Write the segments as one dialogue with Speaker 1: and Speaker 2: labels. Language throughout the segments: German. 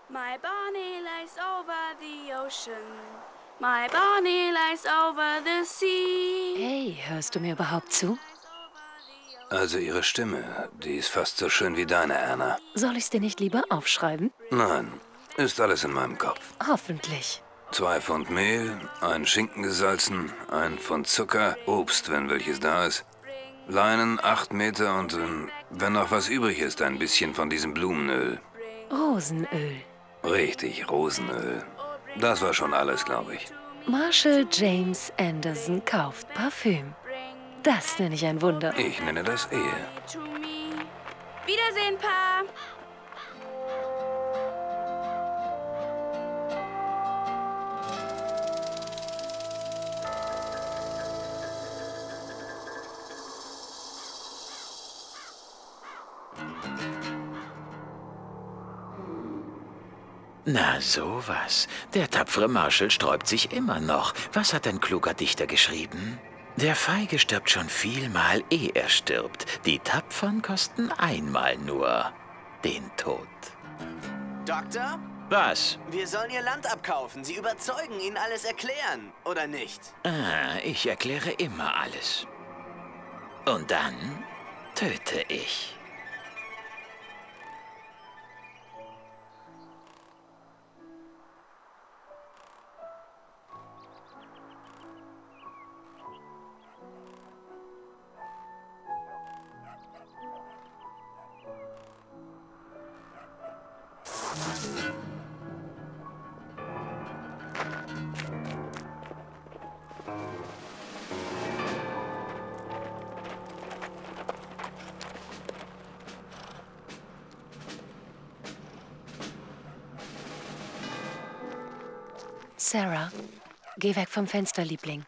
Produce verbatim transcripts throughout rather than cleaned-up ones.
Speaker 1: My Bonnie lies over the ocean. My Bonnie lies over the sea.
Speaker 2: Hey, hörst du mir überhaupt zu?
Speaker 3: Also ihre Stimme, die ist fast so schön wie deine, Anna.
Speaker 2: Soll ich's dir nicht lieber aufschreiben?
Speaker 3: Nein, ist alles in meinem Kopf.
Speaker 2: Hoffentlich.
Speaker 3: Zwei Pfund Mehl, ein Schinken gesalzen, ein Pfund Zucker, Obst, wenn welches da ist. Leinen, acht Meter und, ähm, wenn noch was übrig ist, ein bisschen von diesem Blumenöl.
Speaker 2: Rosenöl.
Speaker 3: Richtig, Rosenöl. Das war schon alles, glaube ich.
Speaker 2: Marshall James Anderson kauft Parfüm. Das nenne ich ein Wunder.
Speaker 3: Ich nenne das Ehe.
Speaker 1: Wiedersehen, Pa.
Speaker 4: Na sowas. Der tapfere Marshall sträubt sich immer noch. Was hat ein kluger Dichter geschrieben? Der Feige stirbt schon vielmal, ehe er stirbt. Die Tapfern kosten einmal nur den Tod.
Speaker 5: Doktor?
Speaker 4: Was?
Speaker 5: Wir sollen Ihr Land abkaufen. Sie überzeugen, Ihnen alles erklären, oder nicht?
Speaker 4: Ah, ich erkläre immer alles. Und dann töte ich.
Speaker 2: Sarah, geh weg vom Fenster, Liebling.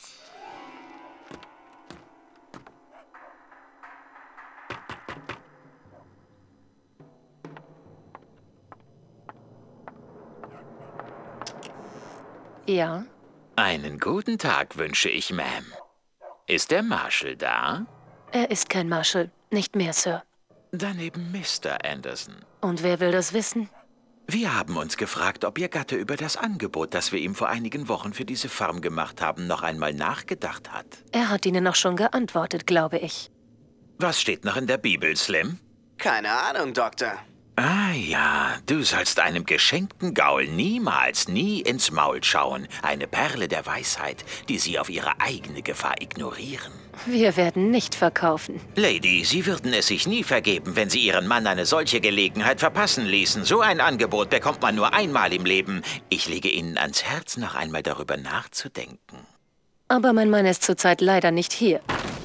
Speaker 2: Ja?
Speaker 4: Einen guten Tag wünsche ich, Ma'am. Ist der Marshall da?
Speaker 2: Er ist kein Marshall. Nicht mehr, Sir.
Speaker 4: Dann eben Mister Anderson.
Speaker 2: Und wer will das wissen?
Speaker 4: Wir haben uns gefragt, ob Ihr Gatte über das Angebot, das wir ihm vor einigen Wochen für diese Farm gemacht haben, noch einmal nachgedacht hat.
Speaker 2: Er hat Ihnen noch schon geantwortet, glaube ich.
Speaker 4: Was steht noch in der Bibel, Slim?
Speaker 5: Keine Ahnung, Doktor.
Speaker 4: Ah ja, du sollst einem geschenkten Gaul niemals, nie ins Maul schauen. Eine Perle der Weisheit, die sie auf ihre eigene Gefahr ignorieren.
Speaker 2: Wir werden nicht verkaufen.
Speaker 4: Lady, Sie würden es sich nie vergeben, wenn Sie Ihren Mann eine solche Gelegenheit verpassen ließen. So ein Angebot bekommt man nur einmal im Leben. Ich lege Ihnen ans Herz, noch einmal darüber nachzudenken.
Speaker 2: Aber mein Mann ist zurzeit leider nicht hier.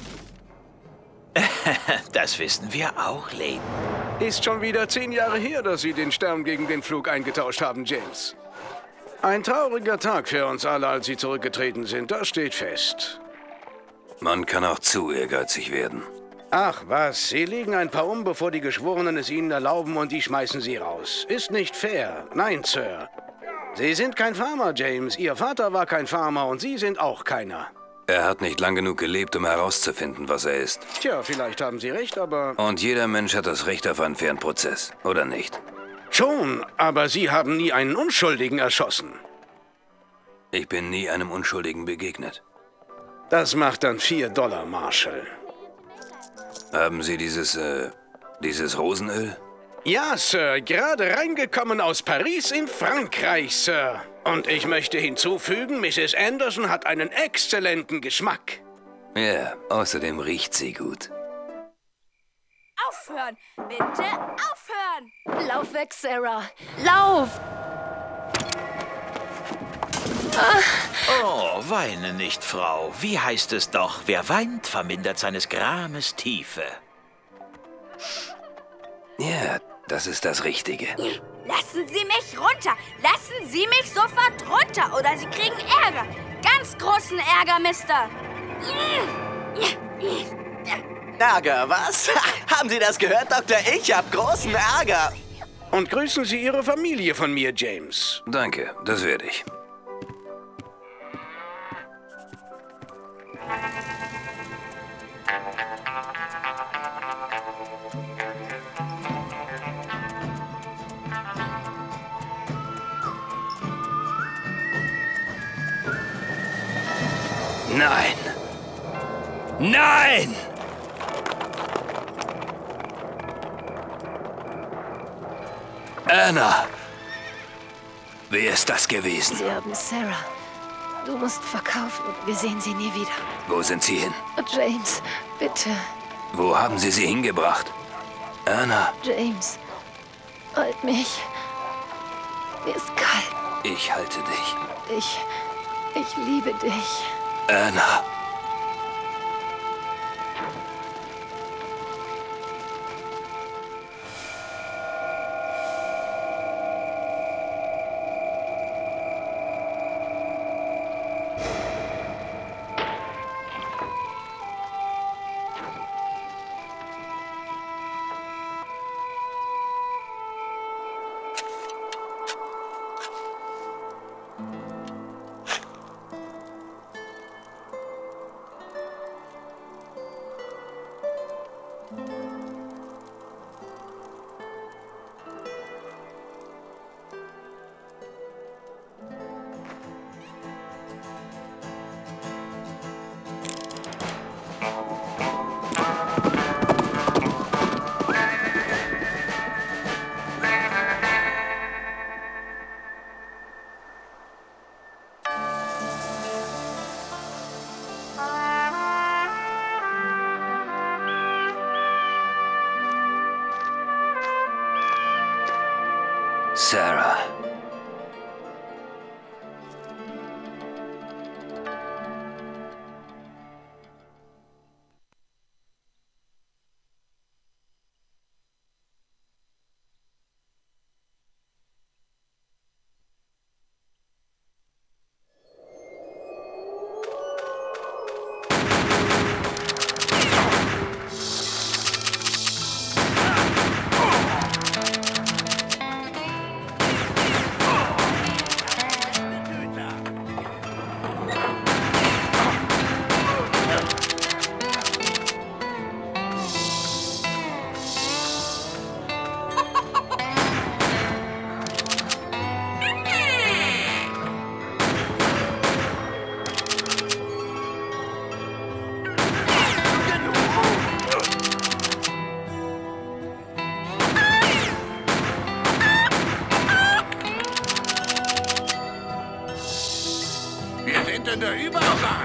Speaker 4: Das wissen wir auch, Lady.
Speaker 6: Ist schon wieder zehn Jahre her, dass Sie den Stern gegen den Flug eingetauscht haben, James. Ein trauriger Tag für uns alle, als Sie zurückgetreten sind, das steht fest.
Speaker 3: Man kann auch zu ehrgeizig werden.
Speaker 6: Ach was, Sie legen ein paar um, bevor die Geschworenen es Ihnen erlauben und die schmeißen Sie raus. Ist nicht fair. Nein, Sir. Sie sind kein Farmer, James. Ihr Vater war kein Farmer und Sie sind auch keiner.
Speaker 3: Er hat nicht lang genug gelebt, um herauszufinden, was er ist.
Speaker 6: Tja, vielleicht haben Sie recht, aber...
Speaker 3: Und jeder Mensch hat das Recht auf einen fairen Prozess, oder nicht?
Speaker 6: Schon, aber Sie haben nie einen Unschuldigen erschossen.
Speaker 3: Ich bin nie einem Unschuldigen begegnet.
Speaker 6: Das macht dann vier Dollar, Marshall.
Speaker 3: Haben Sie dieses, äh, dieses Rosenöl?
Speaker 6: Ja, Sir, gerade reingekommen aus Paris in Frankreich, Sir. Und ich möchte hinzufügen, Misses Anderson hat einen exzellenten Geschmack.
Speaker 3: Ja, außerdem riecht sie gut.
Speaker 1: Aufhören! Bitte aufhören!
Speaker 2: Lauf weg, Sarah. Lauf!
Speaker 4: Oh, weine nicht, Frau. Wie heißt es doch? Wer weint, vermindert seines Grames Tiefe.
Speaker 3: Ja, das ist das Richtige.
Speaker 1: Lassen Sie mich runter! Lassen Sie mich sofort runter, oder Sie kriegen Ärger! Ganz großen Ärger, Mister!
Speaker 5: Ärger, was? Haben Sie das gehört, Doktor? Ich hab großen Ärger.
Speaker 6: Und grüßen Sie Ihre Familie von mir, James.
Speaker 3: Danke, das werde ich. Nein! Nein! Anna! Wer ist das gewesen?
Speaker 2: Sie haben Sarah. Du musst verkaufen und wir sehen sie nie wieder.
Speaker 3: Wo sind sie hin?
Speaker 2: James, bitte.
Speaker 3: Wo haben Sie sie hingebracht? Anna?
Speaker 2: James, halt mich. Mir ist kalt.
Speaker 3: Ich halte dich.
Speaker 2: Ich... ich liebe dich.
Speaker 3: Anna. Sarah.
Speaker 7: Wir sind in der Überzahl.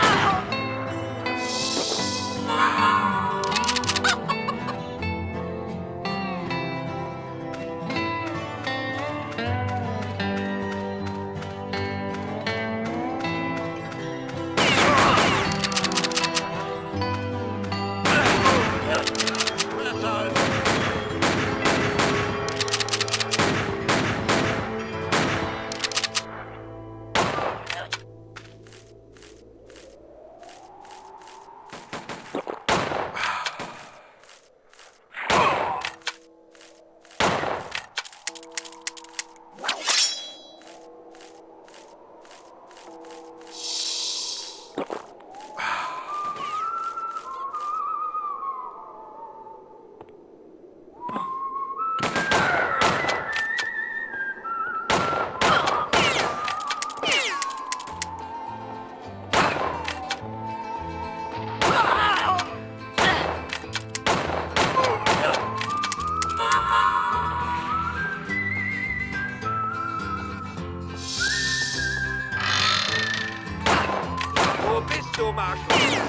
Speaker 7: Wo bist du, Marshall?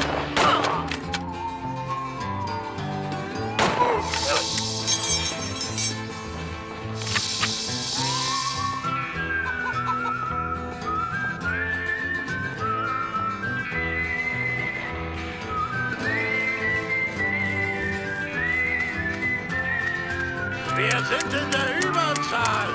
Speaker 7: Wir sind in der Überzahl.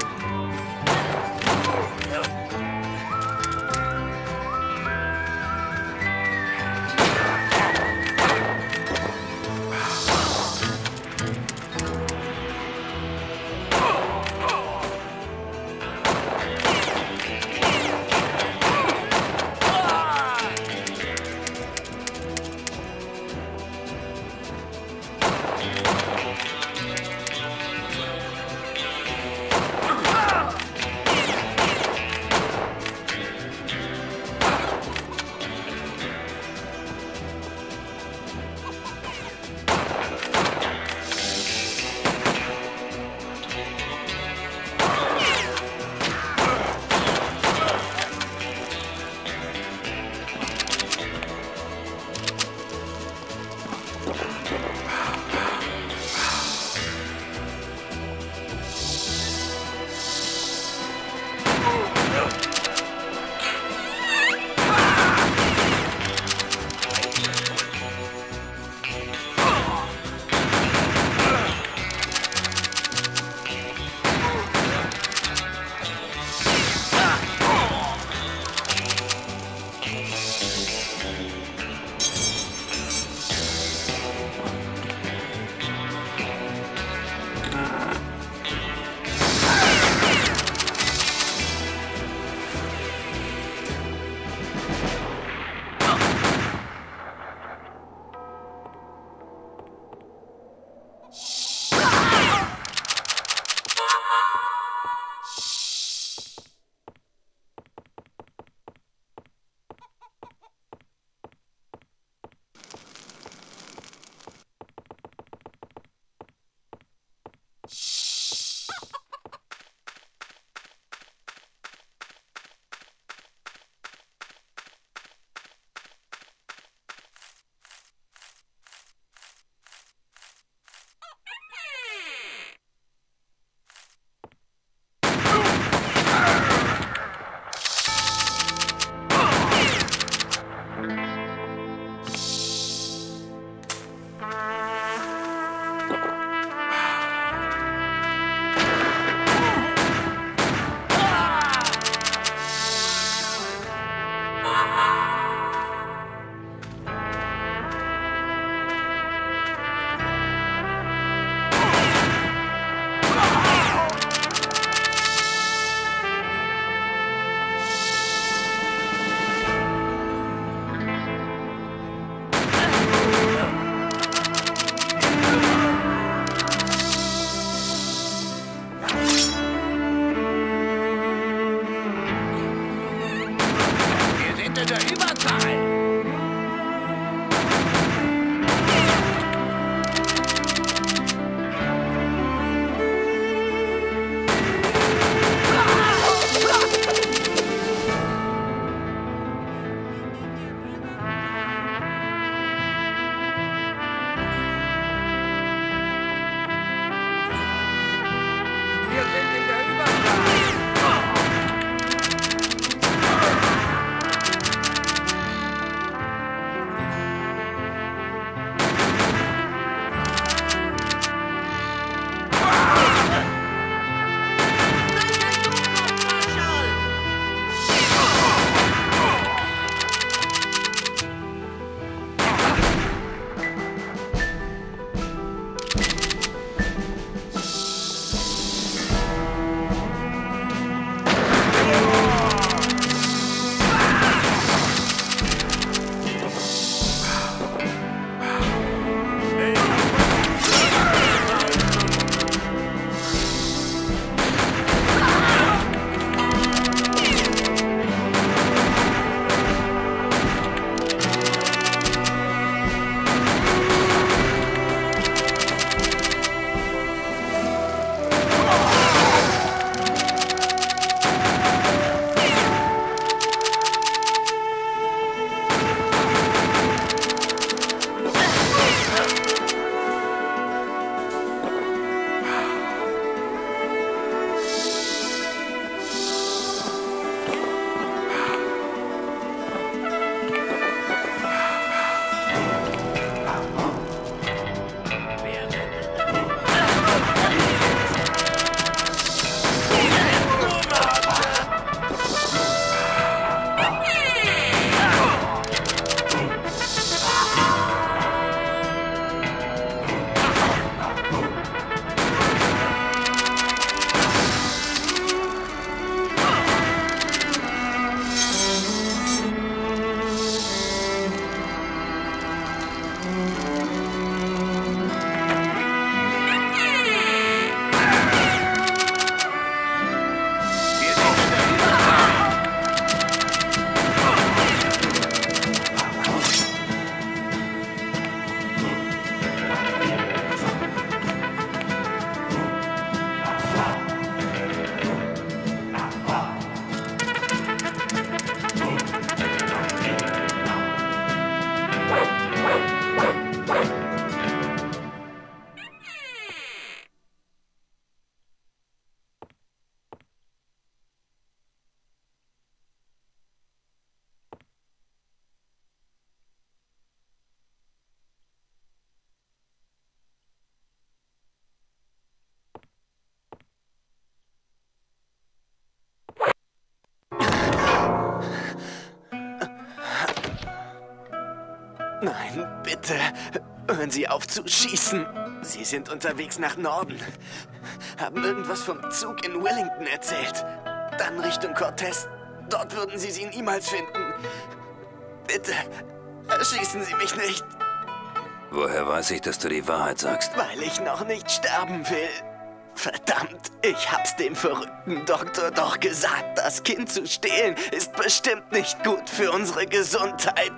Speaker 5: Nein, bitte. Hören Sie auf zu schießen. Sie sind unterwegs nach Norden. Haben irgendwas vom Zug in Wellington erzählt. Dann Richtung Cortez. Dort würden Sie sie niemals finden. Bitte, erschießen Sie mich nicht.
Speaker 3: Woher weiß ich, dass du die Wahrheit sagst?
Speaker 5: Weil ich noch nicht sterben will. Verdammt, ich hab's dem verrückten Doktor doch gesagt. Das Kind zu stehlen ist bestimmt nicht gut für unsere Gesundheit.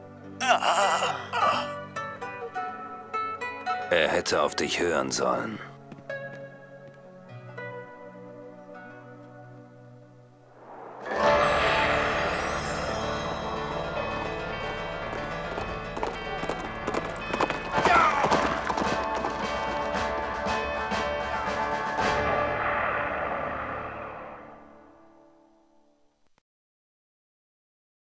Speaker 5: Ah.
Speaker 3: Er hätte auf dich hören sollen.